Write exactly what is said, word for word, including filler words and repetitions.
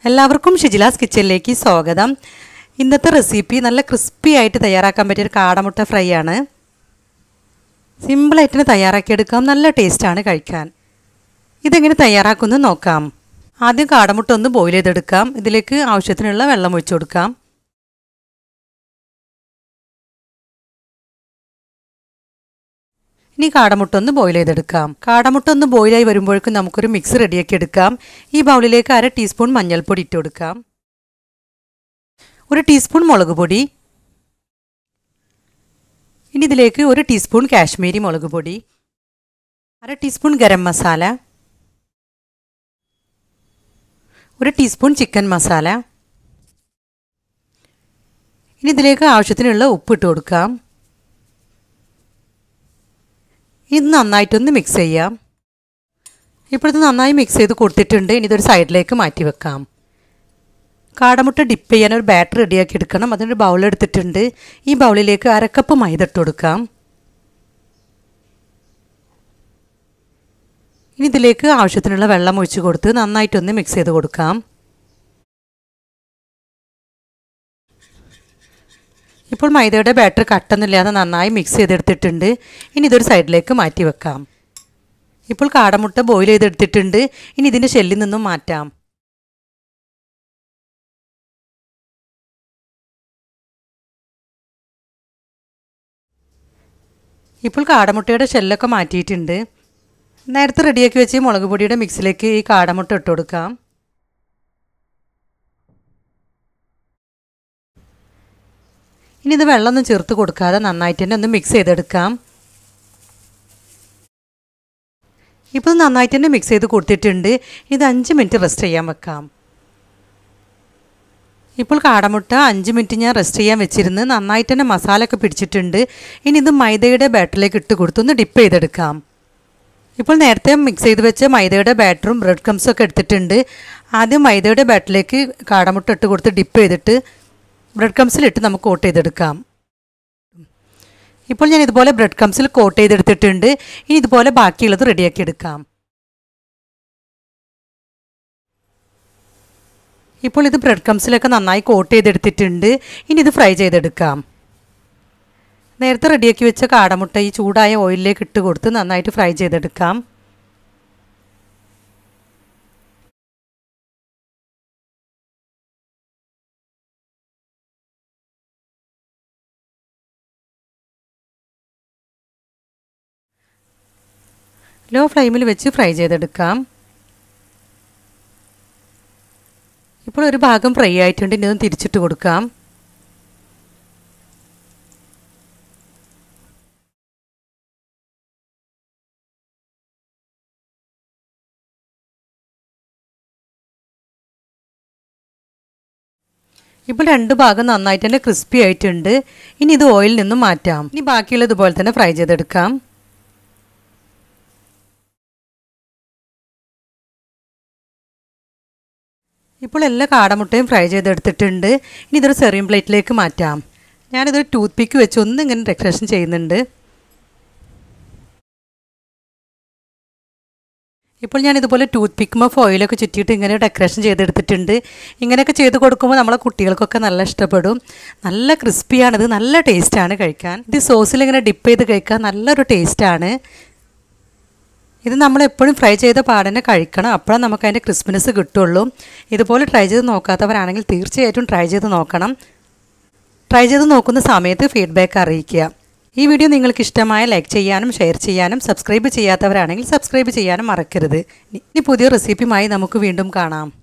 എല്ലാവർക്കും ഷിജിലാസ് കിച്ചണിലേക്ക് സ്വാഗതം. ഇന്നത്തെ റെസിപ്പി നല്ല ക്രിസ്പി ആയിട്ട് തയ്യാറാക്കാൻ പറ്റിയ ഒരു കാടമുട്ട ഫ്രൈ ആണ്. സിമ്പിളായിട്ട് തയ്യാറാക്കിയെടുക്കാം, നല്ല ടേസ്റ്റാണ് കഴിക്കാൻ. ഇതെങ്ങനെ തയ്യാറാക്കുമെന്ന് നോക്കാം. ആദ്യം കാടമുട്ട ഒന്ന് ബോയിൽ ചെയ്തെടുക്കാം. ഇതിലേക്ക് ആവശ്യത്തിനുള്ള വെള്ളം ഒഴിച്ചു കൊടുക്കാം. ഇനി കാടമുട്ട ഒന്ന് ബോയിൽ ചെയ്തെടുക്കാം. കാടമുട്ട ഒന്ന് ബോയിലായി വരുമ്പോഴേക്കും നമുക്കൊരു മിക്സ് റെഡിയാക്കി എടുക്കാം. ഈ ബൗളിലേക്ക് അര ടീസ്പൂൺ മഞ്ഞൾപ്പൊടി ഇട്ട് കൊടുക്കാം, ഒരു ടീസ്പൂൺ മുളക് പൊടി, ഇനി ഇതിലേക്ക് ഒരു ടീസ്പൂൺ കാശ്മീരി മുളക് പൊടി, അര ടീസ്പൂൺ ഗരം മസാല, ഒരു ടീസ്പൂൺ ചിക്കൻ മസാല. ഇനി ഇതിലേക്ക് ആവശ്യത്തിനുള്ള ഉപ്പ് ഇട്ട് കൊടുക്കാം. ഇത് നന്നായിട്ടൊന്ന് മിക്സ് ചെയ്യാം. ഇപ്പോഴത്തെ നന്നായി മിക്സ് ചെയ്ത് കൊടുത്തിട്ടുണ്ട്. ഇനി ഇതൊരു സൈഡിലേക്ക് മാറ്റി വെക്കാം. കാടമുട്ട ഡിപ്പ് ചെയ്യാൻ ഒരു ബാറ്റർ റെഡിയാക്കി എടുക്കണം. അതിനൊരു ബൗൾ എടുത്തിട്ടുണ്ട്. ഈ ബൗളിലേക്ക് അരക്കപ്പ് മൈദ ഇട്ട് കൊടുക്കാം. ഇനി ഇതിലേക്ക് ആവശ്യത്തിനുള്ള വെള്ളം ഒഴിച്ച് കൊടുത്ത് നന്നായിട്ടൊന്ന് മിക്സ് ചെയ്ത് കൊടുക്കാം. ഇപ്പോൾ മൈദയുടെ ബാറ്റർ കട്ടൊന്നുമില്ലാതെ നന്നായി മിക്സ് ചെയ്തെടുത്തിട്ടുണ്ട്. ഇനി ഇതൊരു സൈഡിലേക്ക് മാറ്റി വെക്കാം. ഇപ്പോൾ കാടമുട്ട ബോയിൽ ചെയ്തെടുത്തിട്ടുണ്ട്. ഇനി ഇതിൻ്റെ ഷെല്ലിൽ നിന്നും മാറ്റാം. ഇപ്പോൾ കാടമുട്ടയുടെ ഷെല്ലൊക്കെ മാറ്റിയിട്ടുണ്ട്. നേരത്തെ റെഡിയാക്കി വെച്ച് മുളക് പൊടിയുടെ മിക്സിലേക്ക് ഈ കാടമുട്ട ഇട്ട് കൊടുക്കാം. ഇനി ഇത് വെള്ളമൊന്നും ചേർത്ത് കൊടുക്കാതെ നന്നായിട്ട് തന്നെ ഒന്ന് മിക്സ് ചെയ്തെടുക്കാം. ഇപ്പോൾ നന്നായിട്ട് തന്നെ മിക്സ് ചെയ്ത് കൊടുത്തിട്ടുണ്ട്. ഇത് അഞ്ച് മിനിറ്റ് റെസ്റ്റ് ചെയ്യാൻ വെക്കാം. ഇപ്പോൾ കാടമുട്ട അഞ്ച് മിനിറ്റ് ഞാൻ റെസ്റ്റ് ചെയ്യാൻ വെച്ചിരുന്ന് നന്നായിട്ട് തന്നെ മസാലയൊക്കെ പിടിച്ചിട്ടുണ്ട്. ഇനി ഇത് മൈദയുടെ ബാറ്ററിലേക്ക് ഇട്ട് കൊടുത്തൊന്ന് ഡിപ്പ് ചെയ്തെടുക്കാം. ഇപ്പോൾ നേരത്തെ മിക്സ് ചെയ്ത് വെച്ച മൈദയുടെ ബാറ്ററും ബ്രെഡ് ക്രംസും ഒക്കെ എടുത്തിട്ടുണ്ട്. ആദ്യം മൈദയുടെ ബാറ്ററിലേക്ക് കാടമുട്ട ഇട്ട് കൊടുത്ത് ഡിപ്പ് ചെയ്തിട്ട് ബ്രെഡ് ക്രംസിലിട്ട് നമുക്ക് കോട്ട് ചെയ്തെടുക്കാം. ഇപ്പോൾ ഞാൻ ഇതുപോലെ ബ്രെഡ് ക്രംസിൽ കോട്ട് ചെയ്തെടുത്തിട്ടുണ്ട്. ഇനി ഇതുപോലെ ബാക്കിയുള്ളത് റെഡിയാക്കി എടുക്കാം. ഇപ്പോൾ ഇത് ബ്രെഡ് ക്രംസിലൊക്കെ നന്നായി കോട്ട് ചെയ്തെടുത്തിട്ടുണ്ട്. ഇനി ഇത് ഫ്രൈ ചെയ്തെടുക്കാം. നേരത്തെ റെഡിയാക്കി വെച്ച കാടമുട്ട ഈ ചൂടായ ഓയിലിലേക്ക് ഇട്ട് കൊടുത്ത് നന്നായിട്ട് ഫ്രൈ ചെയ്തെടുക്കാം. ലോ ഫ്ലെയിമിൽ വെച്ച് ഫ്രൈ ചെയ്തെടുക്കാം. ഇപ്പോൾ ഒരു ഭാഗം ഫ്രൈ ആയിട്ടുണ്ട്. ഇനി ഒന്ന് തിരിച്ചിട്ട് കൊടുക്കാം. ഇപ്പോൾ രണ്ട് ഭാഗം നന്നായിട്ട് തന്നെ ക്രിസ്പി ആയിട്ടുണ്ട്. ഇനി ഇത് ഓയിലിൽ നിന്നും മാറ്റാം. ഇനി ബാക്കിയുള്ളത് ഇതുപോലെ തന്നെ ഫ്രൈ ചെയ്തെടുക്കാം. ഇപ്പോൾ എല്ലാ കാടമുട്ടയും ഫ്രൈ ചെയ്തെടുത്തിട്ടുണ്ട്. ഇനി ഇതൊരു സെർവിങ് പ്ലേറ്റിലേക്ക് മാറ്റാം. ഞാനിതൊരു ടൂത്ത് പിക്ക് വെച്ച് ഒന്ന് ഇങ്ങനെ ഡെക്കറേഷൻ ചെയ്യുന്നുണ്ട്. ഇപ്പോൾ ഞാൻ ഇതുപോലെ ടൂത്ത് പിക്കുമ്പോൾ ഫോയിലൊക്കെ ചുറ്റിയിട്ട് ഇങ്ങനെ ഡെക്കറേഷൻ ചെയ്തെടുത്തിട്ടുണ്ട്. ഇങ്ങനെയൊക്കെ ചെയ്ത് കൊടുക്കുമ്പോൾ നമ്മളെ കുട്ടികൾക്കൊക്കെ നല്ല ഇഷ്ടപ്പെടും. നല്ല ക്രിസ്പിയാണിത്, നല്ല ടേസ്റ്റാണ് കഴിക്കാൻ. ഇത് സോസിൽ ഇങ്ങനെ ഡിപ്പ് ചെയ്ത് കഴിക്കാൻ നല്ലൊരു ടേസ്റ്റാണ്. ഇത് നമ്മൾ എപ്പോഴും ഫ്രൈ ചെയ്ത പാടനെ കഴിക്കണം. അപ്പോഴാണ് നമുക്ക് അതിൻ്റെ ക്രിസ്പിനെസ് കിട്ടുള്ളൂ. ഇതുപോലെ ട്രൈ ചെയ്ത് നോക്കാത്തവരാണെങ്കിൽ തീർച്ചയായിട്ടും ട്രൈ ചെയ്ത് നോക്കണം. ട്രൈ ചെയ്ത് നോക്കുന്ന സമയത്ത് ഫീഡ്ബാക്ക് അറിയിക്കുക. ഈ വീഡിയോ നിങ്ങൾക്ക് ഇഷ്ടമായ ലൈക്ക് ചെയ്യാനും ഷെയർ ചെയ്യാനും സബ്സ്ക്രൈബ് ചെയ്യാത്തവരാണെങ്കിൽ സബ്സ്ക്രൈബ് ചെയ്യാനും മറക്കരുത്. ഇനി പുതിയ റെസിപ്പിയുമായി നമുക്ക് വീണ്ടും കാണാം.